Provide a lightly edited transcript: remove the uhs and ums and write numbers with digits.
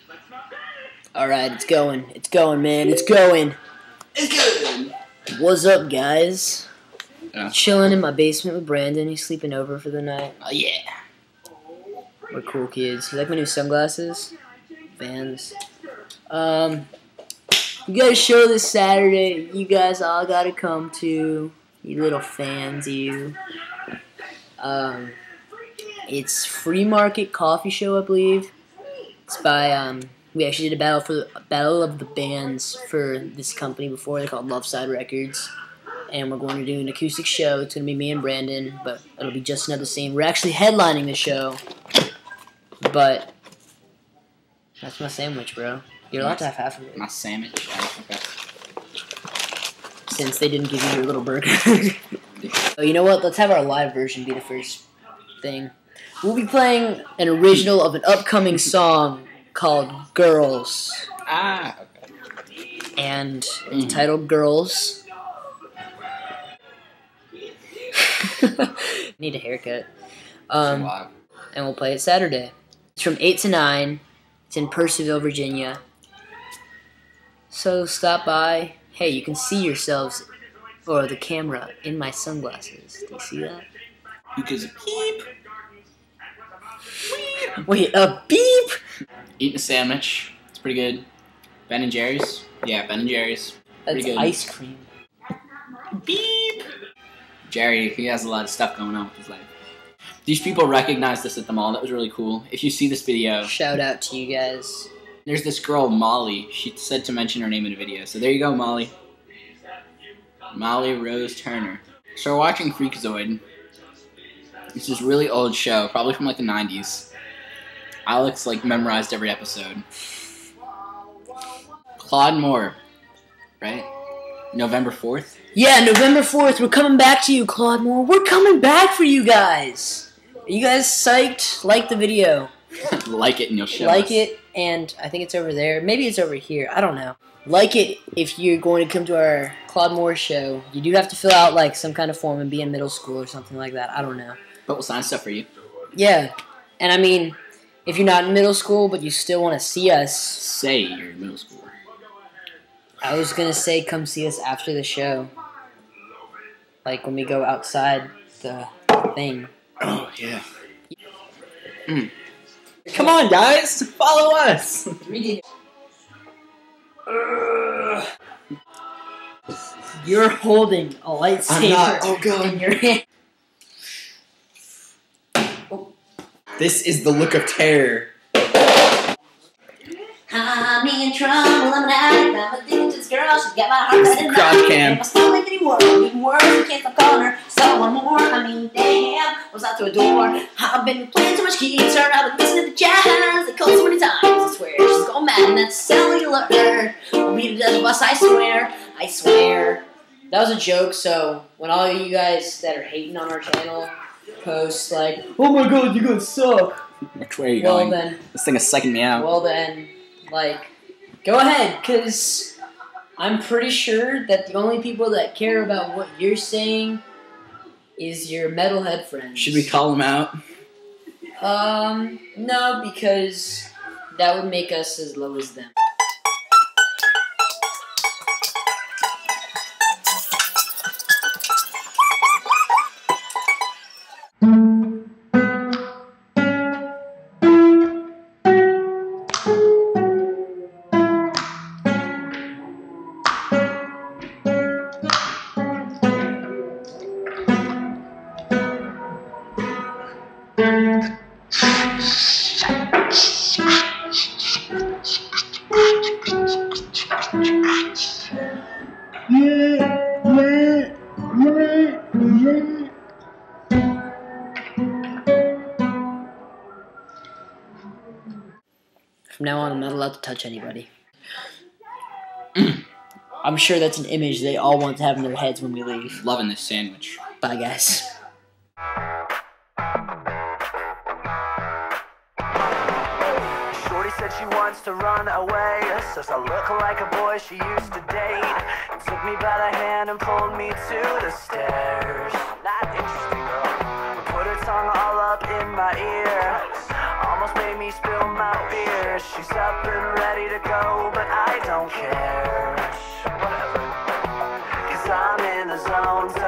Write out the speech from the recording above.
Alright, it's going. It's going, man. It's going. It's good. What's up, guys? Yeah. Chilling in my basement with Brandon. He's sleeping over for the night. Oh, yeah. We're cool kids. You like my new sunglasses? Vans. We got a show this Saturday. You guys all gotta come to. You little fans, you. It's Free Market Coffee Show, I believe. It's by, we actually did a battle of the bands for this company before. They're called Loveside Records. And we're going to do an acoustic show. It's going to be me and Brandon, but it'll be just another scene. We're actually headlining the show. But that's my sandwich, bro. You're allowed to have half of it. My sandwich. Okay. Since they didn't give you your little burger. Oh, you know what? Let's have our live version be the first thing. We'll be playing an original of an upcoming song called Girls. Ah, okay. And it's titled Girls. Need a haircut. And we'll play it Saturday. It's from 8 to 9. It's in Purcellville, Virginia. So stop by. Hey, you can see yourselves, or the camera, in my sunglasses. Do you see that? Because beep. Wait, a beep? Eating a sandwich. It's pretty good. Ben & Jerry's. Yeah, Ben & Jerry's. Pretty That's good. ice cream. Beep. Jerry, he has a lot of stuff going on with his life. These people recognized us at the mall. That was really cool. If you see this video, Shout out to you guys. there's this girl, Molly. She said to mention her name in a video. So there you go, Molly. Molly Rose Turner. So we're watching Freakazoid. It's this really old show, probably from like the 90s. Alex like memorized every episode. Claude Moore, right? November 4th? Yeah, November 4th, we're coming back to you, Claude Moore. We're coming back for you guys. Are you guys psyched? Like the video. Like it and you'll show Like us. it, and I think it's over there. Maybe it's over here. I don't know. Like it if you're going to come to our Claude Moore show. You do have to fill out like some kind of form and be in middle school or something like that. I don't know. But we'll sign stuff for you. Yeah, and I mean, if you're not in middle school but you still want to see us, Say you're in middle school. I was going to say come see us after the show. Like when we go outside the thing. Oh, yeah. Come on, guys! Follow us! You're holding a lightsaber I'm not. Oh, God. in your hand. This is the look of terror. I'm in trouble, I'm an addict, I'm addicted to this girl, she's got my heart This is set the crotch cam. and my stomach getting worse, I can't stop calling her, someone more, I mean, damn, was out to a door, I've been playing too much guitar, I've been listening to the jazz, they called so many times, I swear, she's gone mad, and that's cellular, we'll beat it to the bus, I swear. That was a joke, so when all of you guys that are hating on our channel post like, oh my god, you guys suck. Which way are you Well going? then, This thing is sucking me out. well then, like, go ahead, because I'm pretty sure that the only people that care about what you're saying is your metalhead friends. Should we call him out? No, because that would make us as low as them. From now on, I'm not allowed to touch anybody. I'm sure that's an image they all want to have in their heads when we leave. Loving this sandwich. Bye, guys. Shorty said she wants to run away, says I look like a boy she used to date. Took me by the hand and pulled me to the stairs. Not interesting, girl. Put her tongue all up in my ear, almost made me spill my beer. swear she's up and ready to go, but I don't care. Whatever. 'Cause I'm in the zone, so